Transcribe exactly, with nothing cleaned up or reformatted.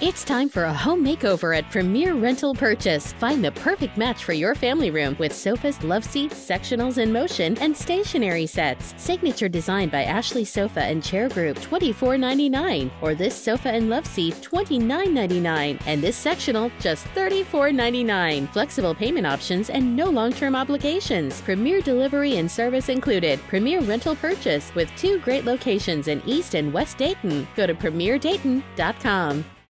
It's time for a home makeover at Premier Rental Purchase. Find the perfect match for your family room with sofas, love seats, sectionals in motion, and stationery sets. Signature design by Ashley Sofa and Chair Group, twenty-four ninety-nine, or this sofa and love seat, twenty-nine ninety-nine, and this sectional, just thirty-four ninety-nine. Flexible payment options and no long-term obligations. Premier delivery and service included. Premier Rental Purchase with two great locations in East and West Dayton. Go to Premier Dayton dot com.